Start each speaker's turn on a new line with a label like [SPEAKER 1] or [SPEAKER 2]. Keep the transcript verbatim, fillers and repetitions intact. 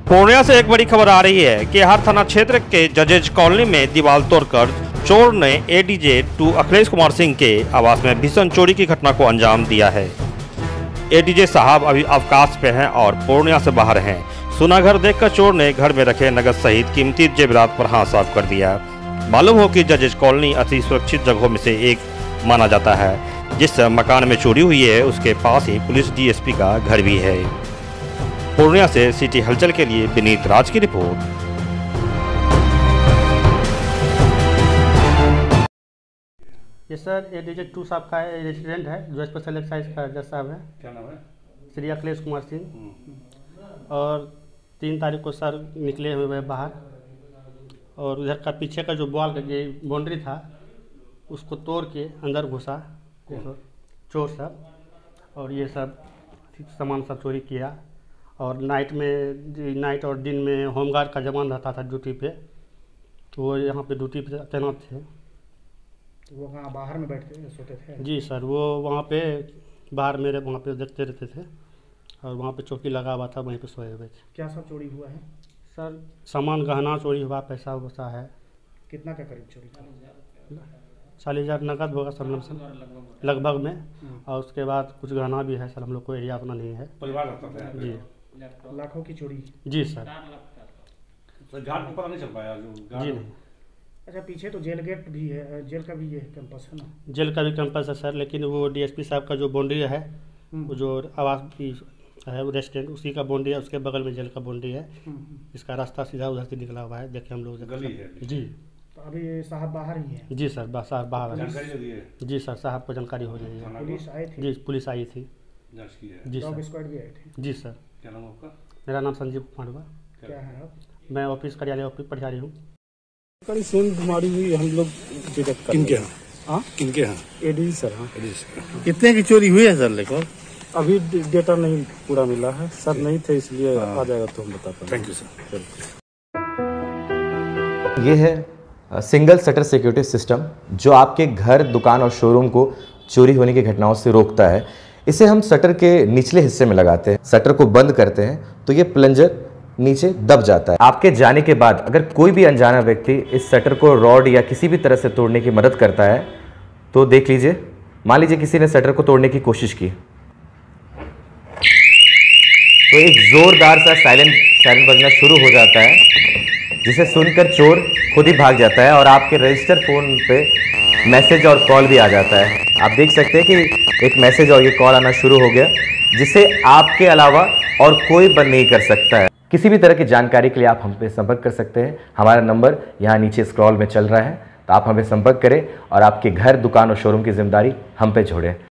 [SPEAKER 1] पूर्णिया से एक बड़ी खबर आ रही है कि हर थाना क्षेत्र के जजेज कॉलोनी में दीवार तोड़कर चोर ने एडीजे टू अखिलेश कुमार सिंह के आवास में भीषण चोरी की घटना को अंजाम दिया है। एडीजे साहब अभी अवकाश पे हैं और पूर्णिया से बाहर हैं। सुना घर देखकर चोर ने घर में रखे नगद सहित कीमती जेवरात पर हाथ साफ कर दिया। मालूम हो कि जजेज कॉलोनी अति सुरक्षित जगहों में से एक माना जाता है। जिस मकान में चोरी हुई है उसके पास ही पुलिस डीएसपी का घर भी है। पूर्णिया से सिटी हलचल के लिए विनीत राज की रिपोर्ट।
[SPEAKER 2] ये सर एडीजे टू साहब का रेजिडेंट है जो स्पेशल एक्साइज का जज साहब है।
[SPEAKER 3] क्या नाम है?
[SPEAKER 2] श्री अखिलेश कुमार सिंह। और तीन तारीख को सर निकले हुए हैं बाहर और उधर का पीछे का जो बॉल का ये बाउंड्री था उसको तोड़ के अंदर घुसा चोर सब और ये सब सामान सब चोरी किया। और नाइट में नाइट और दिन में होमगार्ड का जवान रहता था ड्यूटी पे, तो वो यहाँ पे ड्यूटी पे तैनात थे।
[SPEAKER 3] तो वो वहाँ बाहर में बैठते सोते थे?
[SPEAKER 2] जी सर, वो वहाँ पे बाहर मेरे वहाँ पे देखते रहते थे और वहाँ पे चौकी लगा हुआ था, वहीं पे सोए हुए थे।
[SPEAKER 3] क्या सब चोरी हुआ है
[SPEAKER 2] सर? सामान गहना चोरी हुआ, पैसा वैसा है।
[SPEAKER 3] कितना का करीब चोरी था?
[SPEAKER 2] चालीस हज़ार नकद होगा सर लगभग लगभग में, और उसके बाद कुछ गहना भी है सर। हम लोग को एरिया अपना नहीं है।
[SPEAKER 3] परिवार रहता था?
[SPEAKER 2] जी।
[SPEAKER 3] लाखों की चोरी?
[SPEAKER 2] जी सर।
[SPEAKER 3] तो गार्ड को पता नहीं चल पाया? जो
[SPEAKER 2] जी नहीं।
[SPEAKER 3] अच्छा, पीछे तो जेल गेट भी है, जेल का भी ये कैंपस है ना?
[SPEAKER 2] जेल का भी कैंपस है सर, लेकिन वो डीएसपी साहब का जो बाउंड्री है, वो जो आवास की है वो रेस्टोरेंट उसी का बाउंड्री है, उसके बगल में जेल का बाउंड्री है। इसका रास्ता सीधा उधर से निकला हुआ है, देखे हम लोग
[SPEAKER 3] गली है।
[SPEAKER 2] जी।
[SPEAKER 3] तो अभी साहब बाहर ही है?
[SPEAKER 2] जी सर, साहब बाहर
[SPEAKER 3] है।
[SPEAKER 2] जी सर, साहब को जानकारी हो गई है।
[SPEAKER 3] पुलिस आई थी?
[SPEAKER 2] जी, पुलिस आई थी। G
[SPEAKER 3] dog
[SPEAKER 2] sir.
[SPEAKER 3] स्क्वाड भी आए थे?
[SPEAKER 2] जी सर।
[SPEAKER 3] क्या नाम आपका?
[SPEAKER 2] मेरा नाम संजीव कुमार हुआ।
[SPEAKER 3] क्या है आप?
[SPEAKER 2] मैं ऑफिस कार्यालय ऑफिस प्रभारी हूँ।
[SPEAKER 4] कड़ी सेम बीमारी हुई हम लोग
[SPEAKER 5] किनके यहाँ?
[SPEAKER 4] हाँ,
[SPEAKER 5] किनके यहाँ?
[SPEAKER 4] AD sir. हाँ,
[SPEAKER 5] कितने की चोरी हुई है सर? लेकिन
[SPEAKER 4] अभी डेटा नहीं पूरा मिला है सर, नहीं थे इसलिए आ जाएगा तो हम बता पाएंगे।
[SPEAKER 5] Thank you sir.
[SPEAKER 6] ये है सिंगल शटर सिक्योरिटी सिस्टम जो आपके घर, दुकान और शोरूम को चोरी होने की घटनाओं से रोकता है। इसे हम शटर के निचले हिस्से में लगाते हैं। शटर को बंद करते हैं तो ये प्लंजर नीचे दब जाता है। आपके जाने के बाद अगर कोई भी अनजाना व्यक्ति इस शटर को रॉड या किसी भी तरह से तोड़ने की मदद करता है तो देख लीजिए, मान लीजिए किसी ने शटर को तोड़ने की कोशिश की तो एक जोरदार सा साइलेंट साइलेंट बजना शुरू हो जाता है, जिसे सुनकर चोर खुद ही भाग जाता है और आपके रजिस्टर फोन पे मैसेज और कॉल भी आ जाता है। आप देख सकते हैं कि एक मैसेज और ये कॉल आना शुरू हो गया, जिसे आपके अलावा और कोई बंद नहीं कर सकता है। किसी भी तरह की जानकारी के लिए आप हम पे संपर्क कर सकते हैं। हमारा नंबर यहाँ नीचे स्क्रॉल में चल रहा है, तो आप हमें संपर्क करें और आपके घर, दुकान और शोरूम की जिम्मेदारी हम पे छोड़ें।